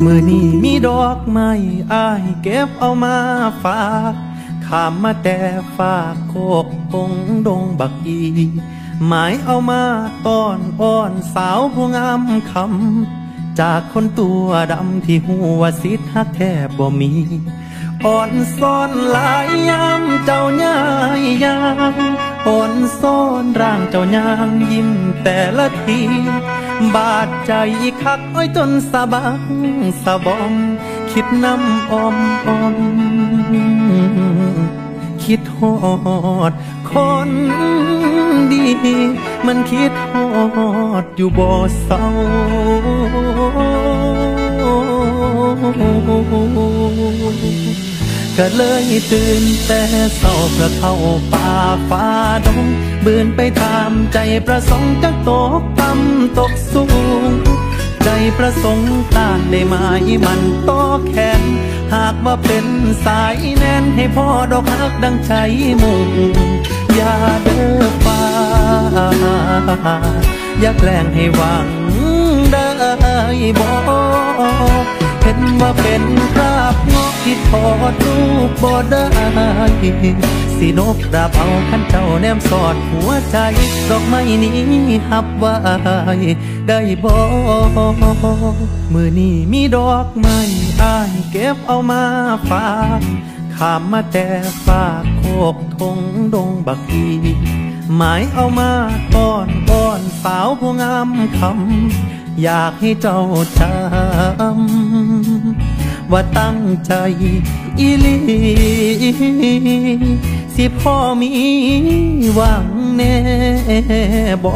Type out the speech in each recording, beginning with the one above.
มือนี้มีดอกไม้อ้ายเก็บเอามาฝากขามมาแต่ฝากโคกพงดงบักอีหมายเอามาต้อนอ้อนสาวผู้งามคำจากคนตัวดำที่หัวสิทธิ์ฮักแทบบ่มีอ่อนซ่อนหลายยามเจ้าย่ายยางอ่อนซ่อนร่างเจ้าย่างยิ้มแต่ละทีบาดใจคักอ้อยจนสะบังสะบอมคิดน้ำอมอมคิดฮอดคนดีมันคิดฮอดอยู่บ่เศร้าก็เลยตื่นแต่เศร้าเพื่อเข้าป่าฟ้าดงบืนไปตามใจประสงค์จักตกต่ำตกสูงใจประสงค์ต้านได้ไหมมันต่อแขนหากว่าเป็นสายแน่นให้พ่อดอกฮักดังใจมุ่งอย่าเด้อฟ้าอย่าแกล้งให้หวังได้บ่เห็นว่าเป็นคราบงอกที่ทอดรูปบ่ได้สินบดาบเอาขันเจ้าแนมสอดหัวใจดอกไม้นี้หับไว้ได้บ่มือนี้มีดอกไม้อ้ายเก็บเอามาฝากขามมาแต่ฝากโคกทงดงบักอีหมายเอามาต้อนอ้อนสาวผู้งามคำอยากให้เจ้าจำว่าตั้งใจอีหลีสิพ่อมีหวังแน่บ่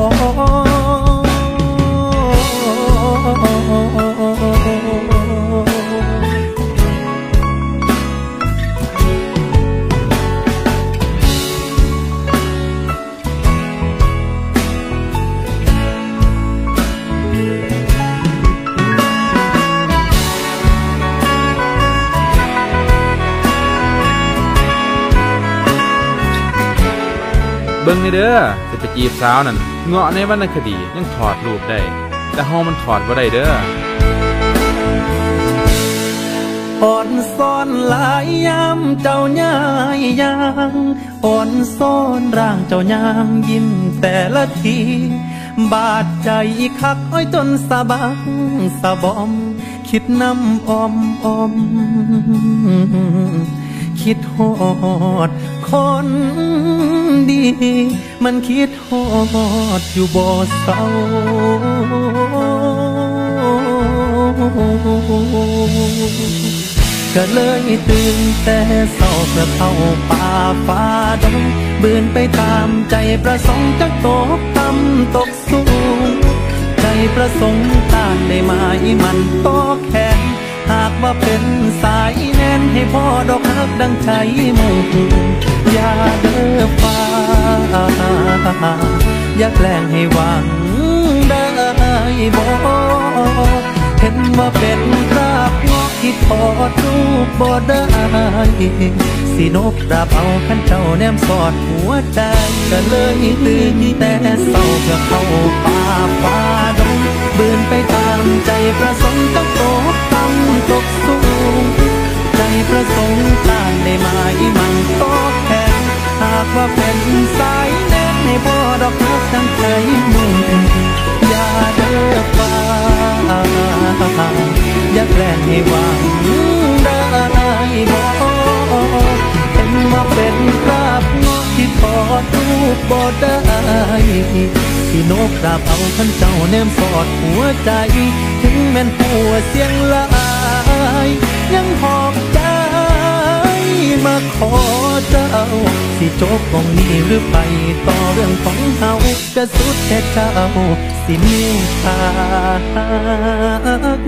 เบิ่งนี่เด้อจะไปจีบสาวนั่นเงาะในวรรณคดียังถอดรูปได้แต่เฮามันถอดบ่ได้เด้ออ่อนซ่อนหลายยามเจ้าย่ายยางอ่อนซ่อนร่างเจ้าย่างยิ้มแต่ละทีบาดใจคักอ้อยจนสะบังสะบอมคิดน้ำอมอมคิดฮอดคนดีมันคิดฮอดอยู่บ่เศร้าก็เลยตื่นแต่เศร้าเพื่อเข้าป่าฟ้าดงบืนไปตามใจประสงค์จักตกต่ำตกสูงใจประสงค์ต้านได้ไหมมันต่อแขนหากว่าเป็นสายแน่นให้พ่อดอกฮักดังใจมุ่งอย่าเด้อฟ้าอย่าแกล้งให้หวังได้บ่เห็นว่าเป็นคราบงอกที่ทอดรูปบ่ได้สินบดาบเอาขันเจ้าแนมสอดหัวใจก็เลยตื่นแต่เศร้าเพื่อเข้าป่าฟ้าดงบืนไปตามใจประสงค์จักตกต่ำตกสูงใจประสงค์ต้านได้ไหมมันต่อแขนหากว่าเป็นสายแน่นให้พ่อดอกฮักดังใจมุ่งอย่าเด้อฟ้าอย่าแกล้งให้หวังได้บ่เห็นว่าเป็นคราบงอกที่ทอดรูปบ่ได้สินบดาบเอาขันเจ้าแนมสอดหัวใจถึงแม่นหัวเสียงลายยังหอบใจมาขอเจ้าสิจบกองนี้หรือไปต่อเรื่องของเฮาก็สุดแต่เจ้าสิมีทาง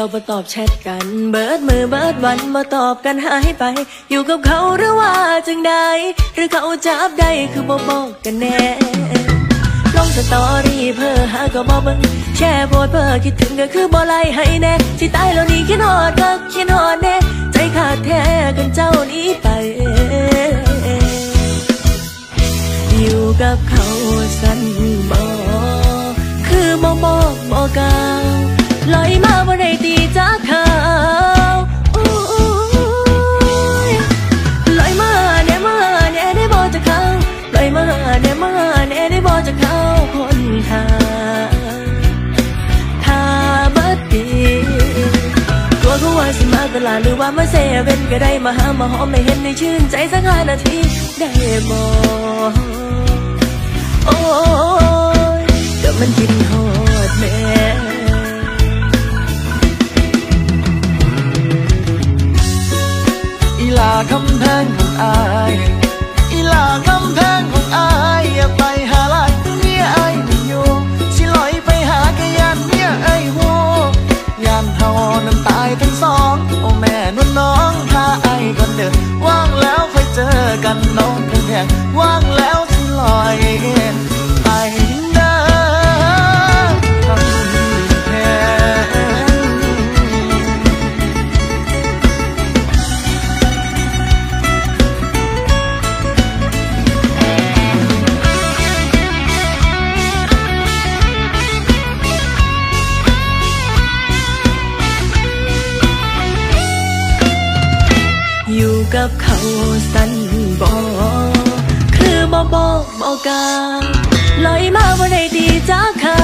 จ้าบ่ตอบแชทกันเบิดมือเบิดวันบ่ตอบกันหายไปอยู่กับเขาหรือว่าจังใดหรือเขาจับได้คือบ่บอกกันแน่ลงสตอรี่เพื่อหาก็บ่เบิ่งแชร์โพสเพื่อคิดถึงก็คือบ่ไล่ให้แน่สิตายแล้วนี่คิดฮอดก็คิดฮอดแน่ใจขาดแท้กันเจ้านี้ไปอยู่กับเขาสั่นบ่คือบ่บอกบ่กล่าวลอยมาบ่ได้ตีจากเขาลอยมาแน่มาแน่ได้บ่จากเขาลอยมาแน่มาแน่ได้บ่จากเขาคนถ้าบัดดีกลัวเขาว่าสิมาตลาดหรือว่ามาเซเว่นก็ได้มาหามาหอมไม่เห็นในชื่นใจสัก5 นาทีได้บ่โอ้ยก็มันกินฮอดแม่อีลาคำแพงของอายอีลาคำแพงของอายอย่าไปหาลายเมียอายไม่อยู่สิลอยไปหากะยานเมียอายหัวยานเท่าน้ำตายทั้งสองโอ้แม่นุ่นน้องพาอายก่อนเดินว่างแล้วค่อยเจอกันน้องแพงว่างแล้วสิลอยไปเด้อคำแพงอยู่กับเขาสั่นบ่คือบ่บอกบ่กล่าวลอยมาบ่ได้ดีจากเขา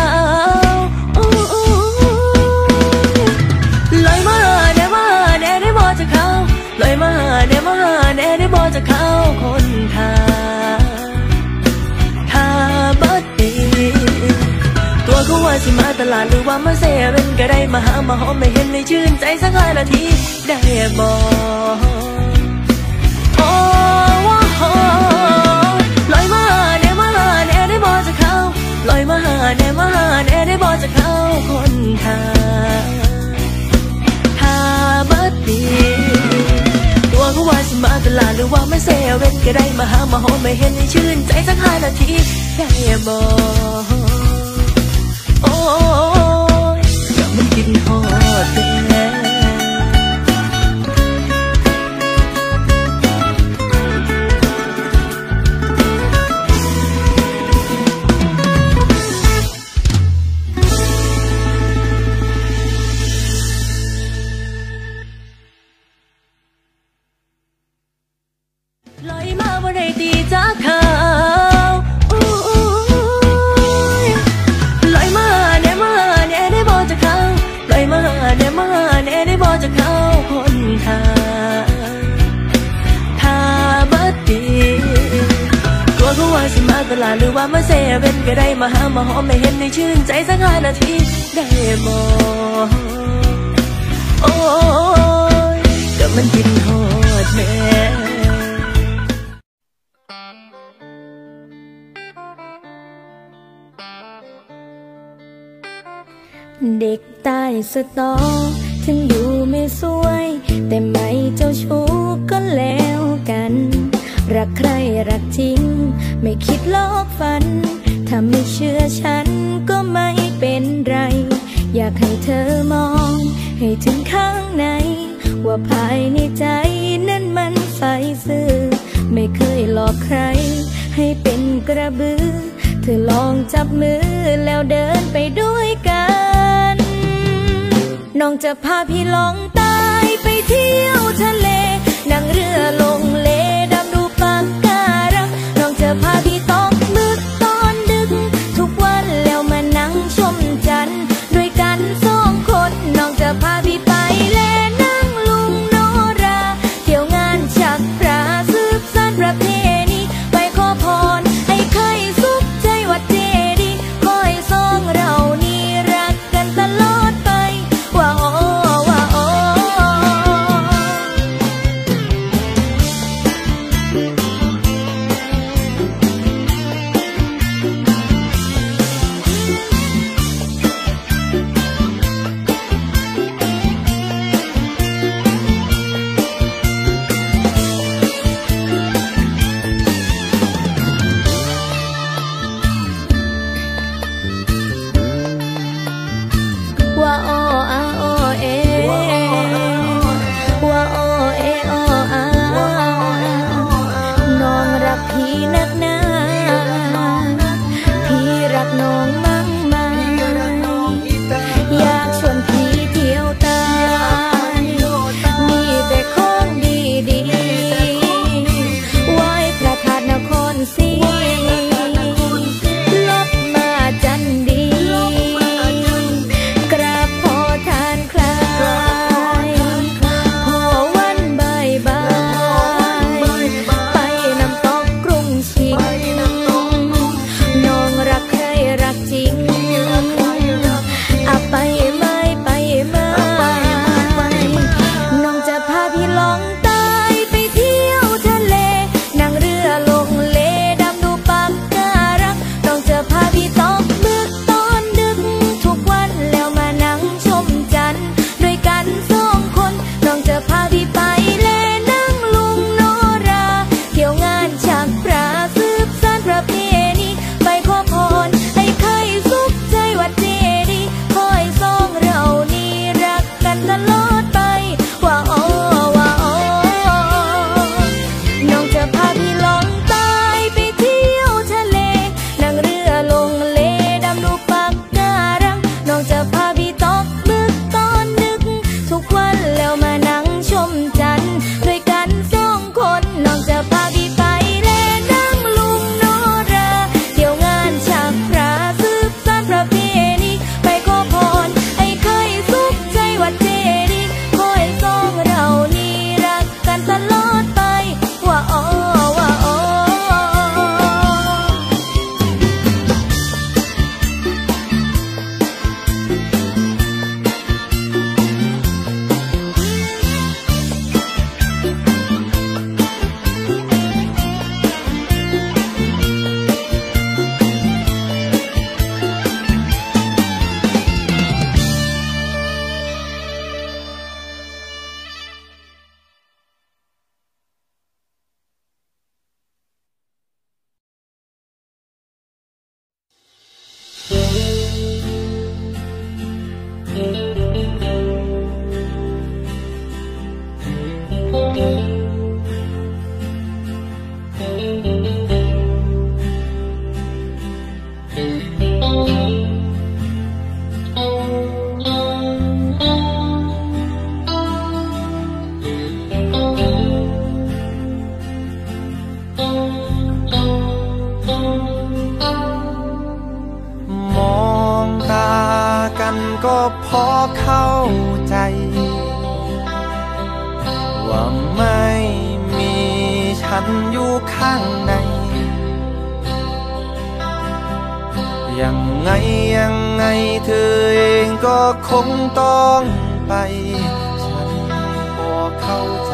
ลอยมาแน่มาแน่ได้บ่จากเขาลอยมาแน่มาแน่ได้บ่จากเขาคนถ้าบัดดีตัวเขาว่าสิมาตลาดหรือว่ามาเซเว่นก็ได้มาหามาหอมไม่เห็นในชื่นใจสัก5 นาทีได้บ่โอ้โหลอยมาแน่มาแน่ได้บ่จากเขาลอยมาแน่มาแน่ได้บ่จากเขาคนถ้าบัดดีตัวเขาว่าสิมาตลาดหรือว่ามาเซเว่นก็ได้มาหามาหอมไม่เห็นในชื่นใจสัก5 นาทีได้บ่โอ้ยก็มันกินฮอดแท้ลอยมาบ่ได้ตีจากเขาลอยมาแน่มาแน่ได้บ่จากเขาลอยมาแน่มาแน่ได้บ่จากเขาคนถ้าบัดดีกลัวเขาว่าสิมาตลาดหรือว่ามาเซเว่นก็ได้มาหามาหอมไม่เห็นในชื่นใจสัก5 นาทีได้บ่โอ้ยก็มันกินฮอดแม่เด็กใต้สตอถึงดูไม่สวยแต่ไม่เจ้าชู้ก็แล้วกันรักใครรักจริงไม่คิดลอกฝันถ้าไม่เชื่อฉันก็ไม่เป็นไรอยากให้เธอมองให้ถึงข้างในว่าภายในใจนั้นมันใสซื่อไม่เคยหลอกใครให้เป็นกระบือเธอลองจับมือแล้วเดินไปด้วยกันน้องจะพาพี่ล่องใต้ไปเที่ยวทะเลนั่งเรือลงเลดำดูปะการังน้องจะพาพี่ตกหมึกตอนดึกทุกวันแล้วมานั่งชมจันทร์ด้วยกัน2 คนน้องจะพาพี่ไปแลนั่งลุงโนราเที่ยวงานชักพระสืบสานประเพณีไปขอพรให้ใครสุขใจวัดเจดีย์คอยส่องเรานี่รักกันตลอดไปว่าโอ้ว่าโอ้อยู่ข้างในยังไงเธอเองก็คงต้องไปฉันพอเข้าใจ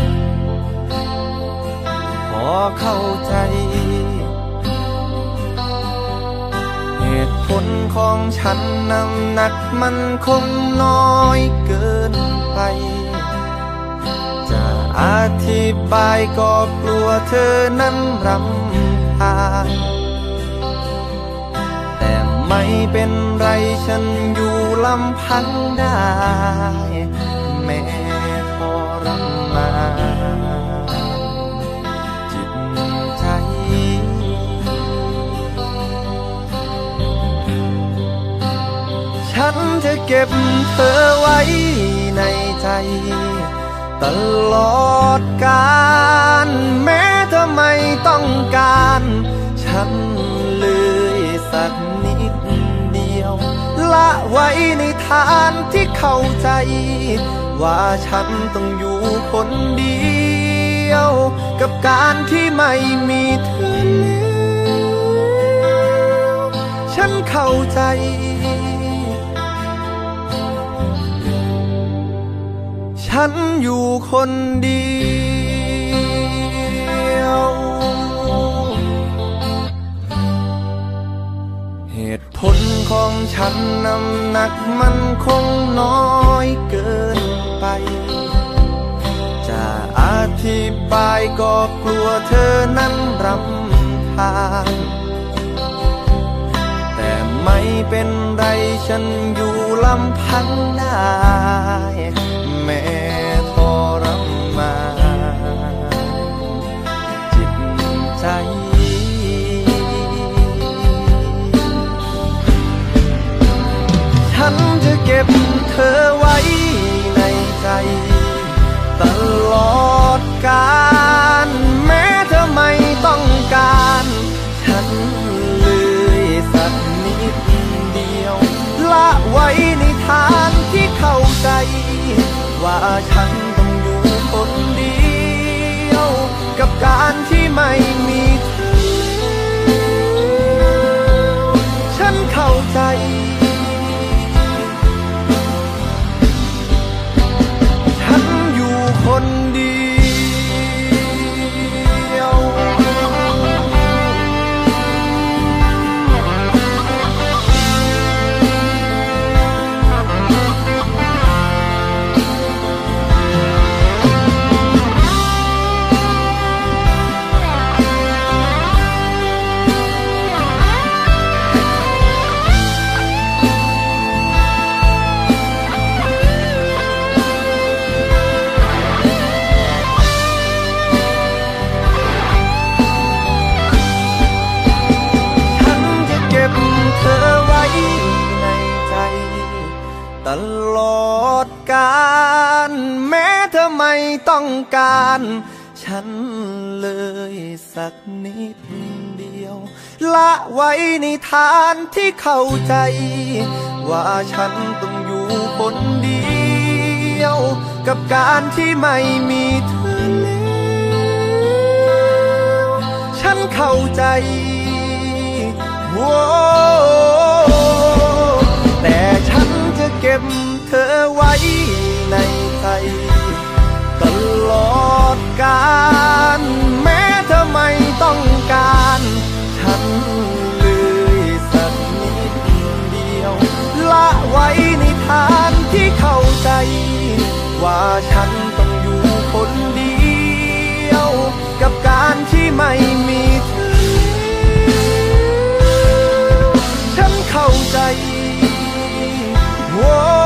เหตุผลของฉันน้ำหนักมันคงน้อยเกินไปจะอธิบายก็กลัวเธอนั้นรำคาญแต่ไม่เป็นไรฉันอยู่ลำพังได้แม้ทรมานจิตใจฉันจะเก็บเธอไว้ในใจตลอดกาลแม้เธอไม่ต้องการฉันเลยสักนิดเดียวละไว้ในฐานที่เข้าใจว่าฉันต้องอยู่คนเดียวกับการที่ไม่มีเธอแล้วฉันเข้าใจฉันอยู่คนเดียวเหตุผลของฉันน้ำหนักมันคงน้อยเกินไปจะอธิบายก็กลัวเธอนั้นรำคาญแต่ไม่เป็นไรฉันอยู่ลำพังได้แม้ทรมานจิตใจฉันจะเก็บเธอไว้ในใจตลอดกาลแม้เธอไม่ต้องการฉันเลยสักนิดเดียวละไว้ในฐานที่เข้าใจว่าฉันต้องอยู่คนเดียวกับการที่ไม่มีเธอฉันเข้าใจฉันอยู่คนเดียว ตลอดกาลแม้เธอไม่ต้องการฉันเลยสักนิดเดียวละไว้ในฐานที่เข้าใจว่าฉันต้องอยู่คนเดียวกับการที่ไม่มีเธอแล้วฉันเข้าใจแต่ฉันจะเก็บเธอไว้ในใจตลอดกาลแม้เธอไม่ต้องการฉันเลยสักนิดเดียวละไว้ในฐานที่เข้าใจว่าฉันต้องอยู่คนเดียวกับการที่ไม่มีเธอฉันเข้าใจ